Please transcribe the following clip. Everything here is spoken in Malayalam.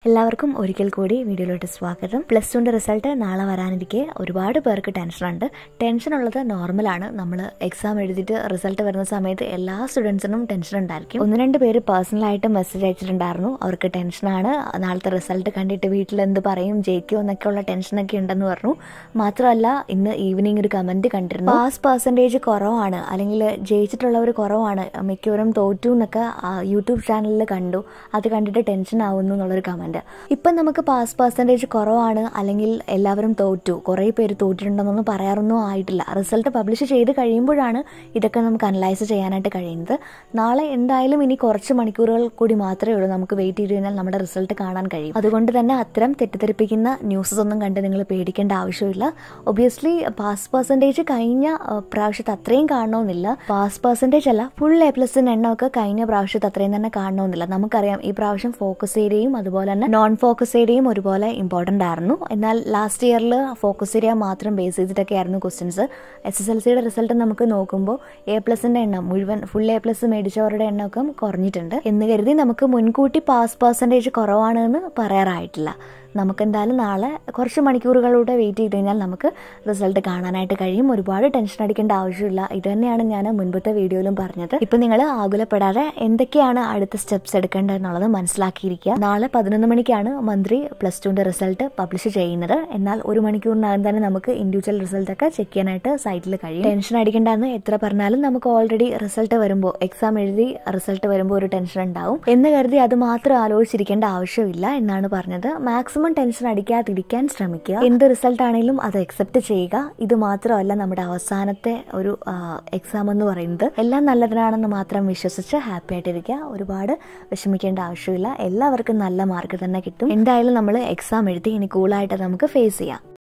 എല്ലാവർക്കും ഒരിക്കൽ കൂടി വീഡിയോയിലോട്ട് സ്വാഗതം. പ്ലസ് ടുവിൻ്റെ റിസൾട്ട് നാളെ വരാനിരിക്കെ ഒരുപാട് പേർക്ക് ടെൻഷനുണ്ട്. ടെൻഷനുള്ളത് നോർമലാണ്. നമ്മൾ എക്സാം എഴുതിയിട്ട് റിസൾട്ട് വരുന്ന സമയത്ത് എല്ലാ സ്റ്റുഡൻസിനും ടെൻഷൻ ഉണ്ടായിരിക്കും. 1-2 പേര് പേഴ്സണലായിട്ട് മെസ്സേജ് അയച്ചിട്ടുണ്ടായിരുന്നു. അവർക്ക് ടെൻഷനാണ്, നാളത്തെ റിസൾട്ട് കണ്ടിട്ട് വീട്ടിൽ എന്ത് പറയും, ജയിക്കുമോ എന്നൊക്കെയുള്ള ടെൻഷനൊക്കെ ഉണ്ടെന്ന് പറഞ്ഞു. മാത്രമല്ല ഇന്ന് ഈവനിങ് ഒരു കമൻറ്റ് കണ്ടിരുന്നു, പാസ് പെർസെൻറ്റേജ് കുറവാണ്, അല്ലെങ്കിൽ ജയിച്ചിട്ടുള്ളവർ കുറവാണ്, മിക്കവരും തോറ്റു എന്നൊക്കെ യൂട്യൂബ് ചാനലിൽ കണ്ടു. അത് കണ്ടിട്ട് ടെൻഷൻ ആവുന്നു എന്നുള്ളൊരു കമൻറ്റ്. ഇപ്പം നമുക്ക് പാസ് പെർസെൻറ്റേജ് കുറവാണ് അല്ലെങ്കിൽ എല്ലാവരും തോറ്റു, കുറേ പേര് തോറ്റിട്ടുണ്ടെന്നൊന്നും പറയാറൊന്നും ആയിട്ടില്ല. റിസൾട്ട് പബ്ലിഷ് ചെയ്ത് കഴിയുമ്പോഴാണ് ഇതൊക്കെ നമുക്ക് അനലൈസ് ചെയ്യാനായിട്ട് കഴിയുന്നത്. നാളെ എന്തായാലും ഇനി കുറച്ച് മണിക്കൂറുകൾ കൂടി മാത്രമേ ഉള്ളൂ. നമുക്ക് വെയിറ്റ് ചെയ്ത് കഴിഞ്ഞാൽ നമ്മുടെ റിസൾട്ട് കാണാൻ കഴിയും. അതുകൊണ്ട് തന്നെ അത്തരം തെറ്റിദ്ധരിപ്പിക്കുന്ന ന്യൂസസ് ഒന്നും കണ്ട് നിങ്ങൾ പേടിക്കേണ്ട ആവശ്യമില്ല. ഒബ്വിയസ്ലി പാസ് പെർസെൻറ്റേജ് കഴിഞ്ഞ പ്രാവശ്യത്തെ അത്രയും കാണണമെന്നില്ല. പാസ് പെർസെൻറ്റേജ് അല്ല, ഫുൾ A+ എണ്ണമൊക്കെ കഴിഞ്ഞ പ്രാവശ്യത്തെ അത്രയും തന്നെ കാണണമെന്നില്ല. നമുക്കറിയാം ഈ പ്രാവശ്യം ഫോക്കസ് ഏരിയയും അതുപോലെ തന്നെ നോൺ ഫോക്കസ് ഏരിയയും ഒരുപോലെ ഇമ്പോർട്ടൻ്റ് ആയിരുന്നു. എന്നാൽ ലാസ്റ്റ് ഇയറിൽ ഫോക്കസ് ഏരിയ മാത്രം ബേസ് ചെയ്തിട്ടൊക്കെ ആയിരുന്നു ക്വസ്റ്റ്യൻസ്. SSLCയുടെ റിസൾട്ട് നമുക്ക് നോക്കുമ്പോൾ A+ൻ്റെ എണ്ണം മുഴുവൻ ഫുൾ A+ മേടിച്ചവരുടെ എണ്ണമൊക്കെ കുറഞ്ഞിട്ടുണ്ട്. എന്ന് കരുതി നമുക്ക് മുൻകൂട്ടി പാസ് പെർസെൻറ്റേജ് കുറവാണെന്ന് പറയാറായിട്ടില്ല. നമുക്കെന്തായാലും നാളെ കുറച്ച് മണിക്കൂറുകളിലൂടെ വെയിറ്റ് ചെയ്ത് കഴിഞ്ഞാൽ നമുക്ക് റിസൾട്ട് കാണാനായിട്ട് കഴിയും. ഒരുപാട് ടെൻഷൻ അടിക്കേണ്ട ആവശ്യമില്ല. ഇത് തന്നെയാണ് ഞാൻ മുൻപത്തെ വീഡിയോയിലും പറഞ്ഞത്. ഇപ്പം നിങ്ങൾ ആകുലപ്പെടാതെ എന്തൊക്കെയാണ് അടുത്ത സ്റ്റെപ്സ് എടുക്കേണ്ടത് എന്നുള്ളത് മനസ്സിലാക്കിയിരിക്കുക. നാളെ 11 മണിക്കാണ് മന്ത്രി പ്ലസ് ടുവിൻ്റെ റിസൾട്ട് പബ്ലിഷ് ചെയ്യുന്നത്. എന്നാൽ 1 മണിക്കൂറിനകം തന്നെ നമുക്ക് ഇൻഡിവിജ്വൽ റിസൾട്ടൊക്കെ ചെക്ക് ചെയ്യാനായിട്ട് സൈറ്റിൽ കഴിയും. ടെൻഷൻ അടിക്കേണ്ടെന്ന് എത്ര പറഞ്ഞാലും നമുക്ക് ഓൾറെഡി റിസൾട്ട് വരുമ്പോൾ, എക്സാം എഴുതി റിസൾട്ട് വരുമ്പോൾ ഒരു ടെൻഷൻ ഉണ്ടാവും എന്ന് കരുതി അത് മാത്രം ആലോചിച്ചിരിക്കേണ്ട ആവശ്യമില്ല എന്നാണ് പറഞ്ഞത്. മാക്സിമം ടെൻഷൻ അടിക്കാതിരിക്കാൻ ശ്രമിക്കുക. എന്ത് റിസൾട്ട് ആണെങ്കിലും അത് അക്സെപ്റ്റ് ചെയ്യുക. ഇത് മാത്രമല്ല നമ്മുടെ അവസാനത്തെ ഒരു എക്സാം എന്ന് പറയുന്നത്. എല്ലാം നല്ലതിനാണെന്ന് മാത്രം വിശ്വസിച്ച് ഹാപ്പി ആയിട്ടിരിക്കുക. ഒരുപാട് വിഷമിക്കേണ്ട ആവശ്യമില്ല. എല്ലാവർക്കും നല്ല മാർക്ക് തന്നെ കിട്ടും. എന്തായാലും നമ്മൾ എക്സാം എഴുതി ഇനി കൂളായിട്ട് നമുക്ക് ഫേസ് ചെയ്യാം.